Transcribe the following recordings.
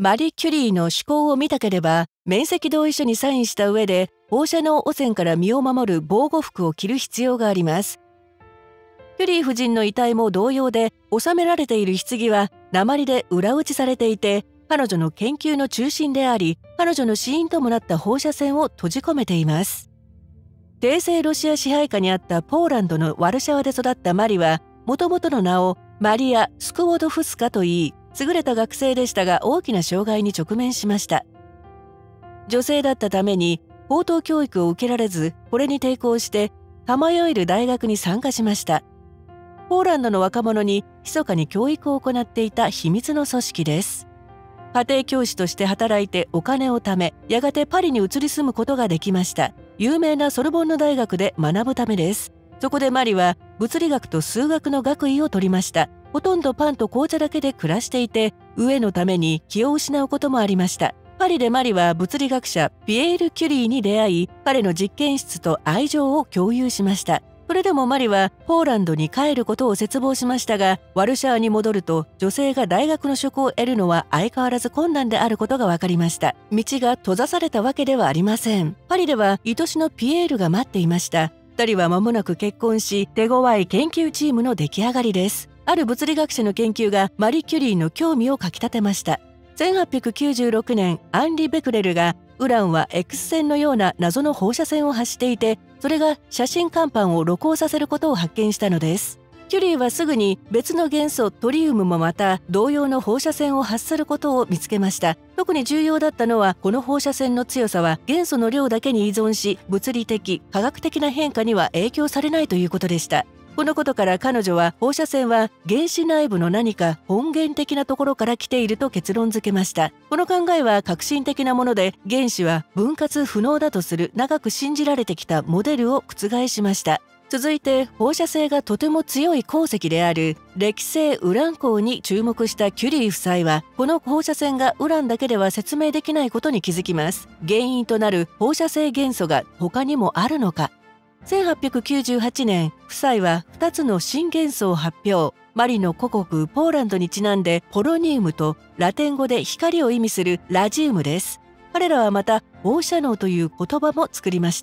マリー・キュリーの思考を見たければ、免責同意書にサインした上で、放射能汚染から身を守る防護服を着る必要があります。キュリー夫人の遺体も同様で、収められている棺は鉛で裏打ちされていて、彼女の研究の中心であり、彼女の死因ともなった放射線を閉じ込めています。帝政ロシア支配下にあったポーランドのワルシャワで育ったマリは、もともとの名をマリア・スクウォドフスカと言い、優れた学生でしたが大きな障害に直面しました。女性だったために高等教育を受けられず、これに抵抗してタマヨイル大学に参加しました。ポーランドの若者に密かに教育を行っていた秘密の組織です。家庭教師として働いてお金を貯め、やがてパリに移り住むことができました。有名なソルボンヌ大学で学ぶためです。そこでマリは物理学と数学の学位を取りました。ほとんどパンと紅茶だけで暮らしていて、飢えのために気を失うこともありました。パリでマリは物理学者ピエール・キュリーに出会い、彼の実験室と愛情を共有しました。それでもマリはポーランドに帰ることを切望しましたが、ワルシャワに戻ると女性が大学の職を得るのは相変わらず困難であることが分かりました。道が閉ざされたわけではありません。パリでは愛しのピエールが待っていました。二人は間もなく結婚し、手強い研究チームの出来上がりです。ある物理学者の研究がマリー・キュリーの興味をかきたてました。1896年、アンリ・ベクレルがウランは X 線のような謎の放射線を発していて、それが写真乾板を露光させることを発見したのです。キュリーはすぐに別の元素トリウムもまた同様の放射線を発することを見つけました。特に重要だったのは、この放射線の強さは元素の量だけに依存し、物理的・化学的な変化には影響されないということでした。このことから彼女は放射線は原子内部の何か本源的なところから来ていると結論付けました。この考えは革新的なもので、原子は分割不能だとする長く信じられてきたモデルを覆しました。続いて放射性がとても強い鉱石である歴性ウラン鉱に注目したキュリー夫妻は、この放射線がウランだけでは説明できないことに気づきます。原因となる放射性元素が他にもあるのか。1898年、夫妻は2つの新元素を発表。マリの故国ポーランドにちなんでポロニウムとラテン語で光を意味するラジウムです。彼らはまた放射能という言葉も作りました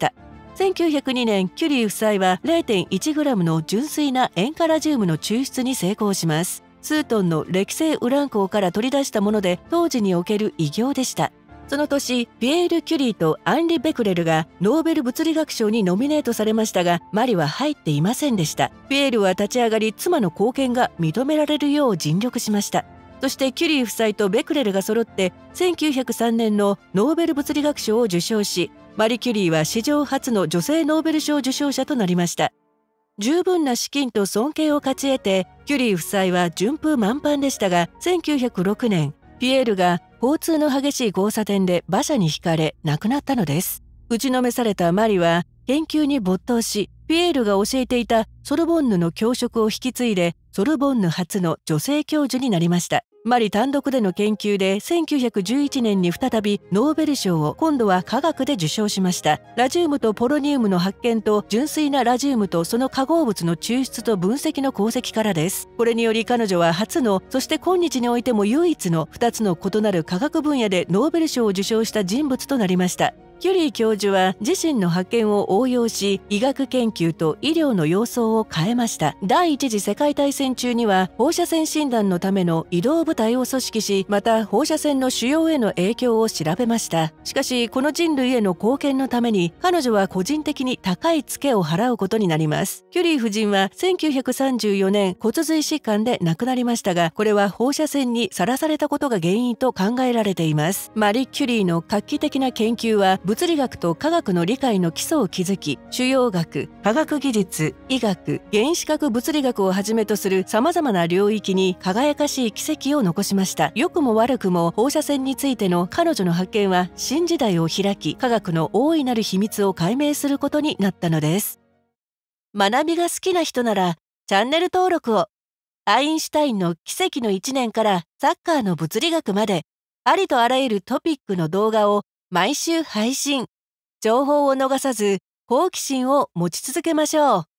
。1902年、キュリー夫妻は 0.1 グラムの純粋な塩化ラジウムの抽出に成功します。数トンの歴性ウラン鉱から取り出したもので、当時における偉業でした。その年、ピエール・キュリーとアンリ・ベクレルがノーベル物理学賞にノミネートされましたが、マリは入っていませんでした。ピエールは立ち上がり、妻の貢献が認められるよう尽力しました。そしてキュリー夫妻とベクレルが揃って1903年のノーベル物理学賞を受賞し、マリ・キュリーは史上初の女性ノーベル賞受賞者となりました。十分な資金と尊敬を勝ち得て、キュリー夫妻は順風満帆でしたが、1906年、ピエールが交通の激しい交差点で馬車にひかれ亡くなったのです。打ちのめされたマリは研究に没頭し、ピエールが教えていたソルボンヌの教職を引き継いで、ソルボンヌ初の女性教授になりました。マリ単独での研究で1911年に再びノーベル賞を今度は科学で受賞しました。ラジウムとポロニウムの発見と純粋なラジウムとその化合物の抽出と分析の功績からです。これにより彼女は初の、そして今日においても唯一の2つの異なる科学分野でノーベル賞を受賞した人物となりました。キュリー教授は自身の発見を応用し、医学研究と医療の様相を変えました。第一次世界大戦中には放射線診断のための移動部隊を組織し、また放射線の腫瘍への影響を調べました。しかしこの人類への貢献のために彼女は個人的に高いツケを払うことになります。キュリー夫人は1934年骨髄疾患で亡くなりましたが、これは放射線にさらされたことが原因と考えられています。マリ・キュリーの画期的な研究は物理学と科学の理解の基礎を築き、腫瘍学、科学技術、医学、原子核物理学をはじめとする様々な領域に輝かしい奇跡を残しました。良くも悪くも放射線についての彼女の発見は新時代を開き、科学の大いなる秘密を解明することになったのです。学びが好きな人ならチャンネル登録を。アインシュタインの奇跡の1年からサッカーの物理学まで、ありとあらゆるトピックの動画を毎週配信。情報を逃さず好奇心を持ち続けましょう。